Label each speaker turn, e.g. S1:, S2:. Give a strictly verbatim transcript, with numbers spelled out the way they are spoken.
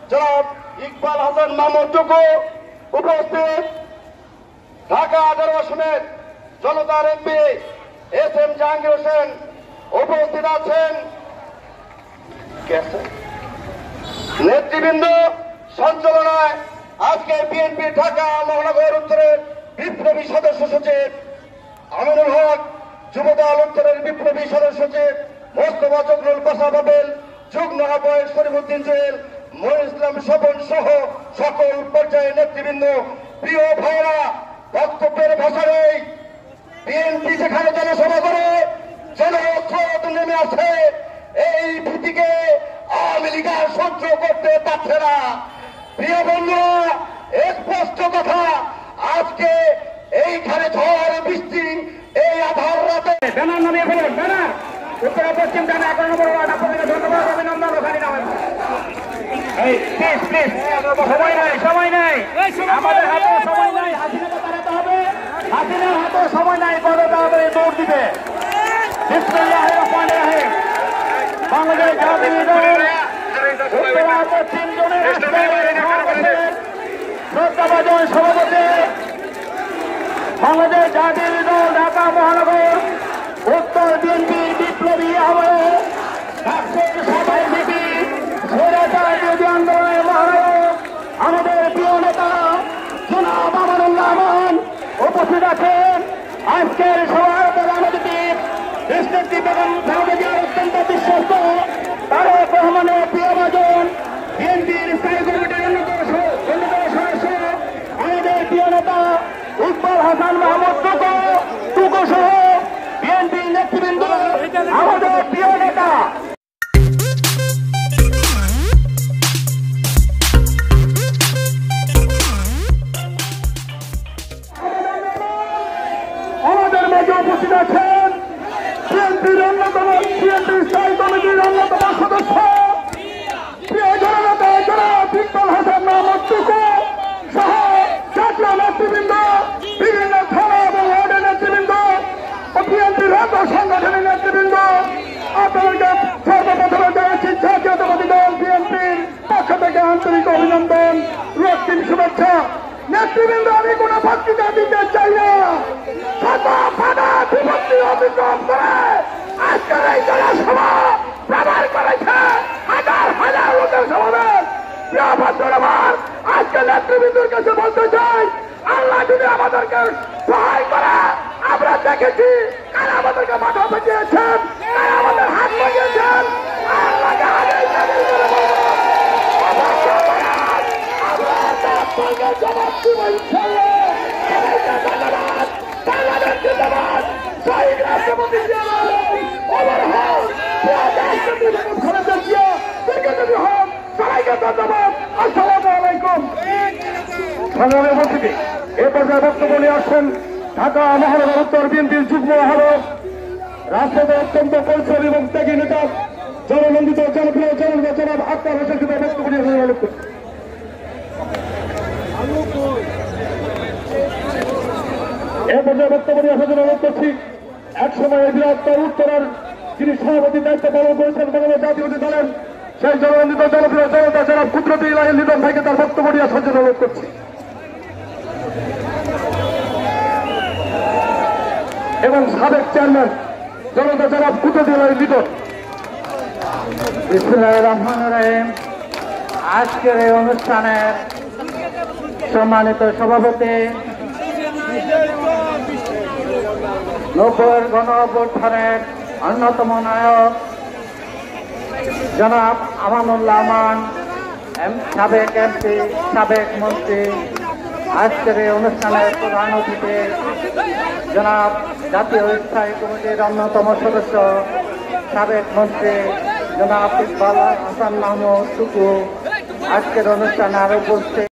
S1: জনাব ইকবাল হাসান মাহমুদ টুকু উপস্থিত, ঢাকা আঠারো আসনের জনতার MP S M Jahangir Hossain উপস্থিত আছেন, নেতৃবৃন্দ সঞ্চালনায় আজকে বিএনপি ঢাকা মহানগর উত্তরের বিপ্লবী সদস্য সচিব আমিনুল হক, যুবদল উত্তরের বিপ্লবী সদস্য সচিব মোস্তফা জগরুল পাশা বাবেল, যুগ্ম আহ্বায়ক শরীফুদ্দিন জুয়েল, মনির ইসলাম স্বপন সহ সকল পর্যায়ের নেতৃবৃন্দ, প্রিয় ভাইরা, বক্তব্যের ভাষায় বিএনপি যেখানে জনসভা করে জনস্রোত নেমে আসে, এই ভীতিকে আওয়ামী লীগ সহ্য করতে পারছে না। প্রিয় বন্ধুরা, স্পষ্ট কথা, আজকে এইখানে ঝড় বৃষ্টি এই আধার রাতে
S2: ব্যানার নামিয়ে ফেলুন, ব্যানার উত্তর পশ্চিম ডানে এগারো নম্বর ওয়ার্ড, আপনাদেরকে ধন্যবাদ, অভিনন্দন। ওখানে নামেন, এই প্লিজ প্লিজ, সময় নাই সময় নাই, আমাদের হাতে সময় নাই, হাসিনাকে তাড়াতে হবে, হাসিনার হাতে সময় নাই, বড় তাড়াতাড়ি দৌড় দিবে। বিসমিল্লাহির রহমানির রহিম। বাংলাদেশ জাতীয় দল উত্তর পশ্চিম জোনের শ্রদ্ধাভাজন সভাপতি, বাংলাদেশ জাতীয় দল ঢাকা মহানগর উত্তর বিএনপির বিপ্লবী আহ্বায়ক, ডাক্তার সভায় ভিপি, স্বৈরাচার বিরোধী আন্দোলনের মহানায়ক, আমাদের প্রিয় নেতা জনাব আমানুল্লাহ আমান উপস্থিত আছেন। আজকের সভার প্রধান অতিথি দেশনেত্রী বেগম খালেদা জিয়ার অত্যন্ত বিশ্বস্ত তারেক রহমানের প্রিয় ভাজন, বিএনপির স্থায়ী কমিটির অন্যতম অন্যতম সদস্য আমাদের প্রিয় নেতা ইকবাল হাসান মাহমুদ টুকু টুকু সহ বিএনপির নেতৃবৃন্দ, আমাদের প্রিয় নেতা আমাদের মাঝে উপস্থিত আছেন বিএনপির অন্যতম বিএনপির স্থায়ী কমিটির অন্যতম সদস্য প্রিয় জননেতা জনাব ইকবাল হাসান মাহমুদ টুকু সহ জাতীয় নেতৃবৃন্দ, বিভিন্ন থানা এবং ওয়ার্ডের নেতৃবৃন্দ ও বিএনপির অন্য সংগঠনের নেতৃবৃন্দ, আপনাদেরকে সর্বপ্রথমে জানাচ্ছি জাতীয়তাবাদী দল বিএনপির পক্ষ থেকে আন্তরিক অভিনন্দন, রক্তিম শুভেচ্ছা। নেতৃবৃন্দ, আমি কোন বক্তৃতা দিতে চাই না, বিভক্তি অতিক্রম করে আজকের এই জনসভা প্রমাণ করেছে হাজার হাজার লোকের সমাবেশ। আমার আজকে নেতৃবৃন্দের কাছে বলতে চাই, আল্লাহ যদি আমাদেরকে সহায় করে, আমরা দেখেছি কারা আমাদেরকে মাথা পেঁচিয়েছেন, কারা আমাদের হাত পেঁচিয়েছেন, আল্লাহকে আগে জবাব দিব ইনশাআল্লাহ। সবাইকে ধন্যবাদ, বাংলাদেশ জিন্দাবাদ, শহীদ রাষ্ট্রপতি জিয়াউর ওমর হক, রাষ্ট্রপতি বেগম খালেদা জিয়া, সেক্রেটারি হক, সবাইকে ধন্যবাদ। আসসালামু আলাইকুম। সংগ্রামী উপস্থিতি, এ পর্যায়ে বক্তব্য নিয়ে আসছেন ঢাকা মহানগর উত্তর বিএনপির যুগ্ম আহ্বায়ক, রাষ্ট্রের অত্যন্ত পরিশ্রমী এবং ত্যাগী নেতা, জননন্দিত জনপ্রিয় জননেতা জনাব আক্তার হোসেন বক্তব্য নিয়ে অনুরোধ করছি। এ পর্যায়ে বক্তব্য নিয়ে আসার জন্য অনুরোধ করছি এক সময় বৃহত্তর উত্তরের যিনি সভাপতির দায়িত্ব পালন করেছেন বাংলাদেশ জাতীয় দলের সেই জননন্দিত জনপ্রিয় জনতা জনাব কুদরতি ইলাহি লিটন ভাইকে তার বক্তব্য নিয়ে আসার জন্য অনুরোধ করছি। এবং সাবেক চেয়ারম্যান জনতা জনাব কুদরতি ইলাহি লিটন।
S3: বিসমিল্লাহির রহমানির রহিম। আজকের এই অনুষ্ঠানের সম্মানিত সভাপতি, নব্বইয়ের গণ অভ্যুত্থানের অন্যতম নায়ক জনাব আমানুল্লাহ আমান, সাবেক এমপি, সাবেক মন্ত্রী, আজকের এই অনুষ্ঠানের প্রধান অতিথি জনাব জাতীয় স্থায়ী কমিটির অন্যতম সদস্য সাবেক মন্ত্রী জনাব ইকবাল হাসান মাহমুদ টুকু, আজকের অনুষ্ঠানে আরো উপস্থিত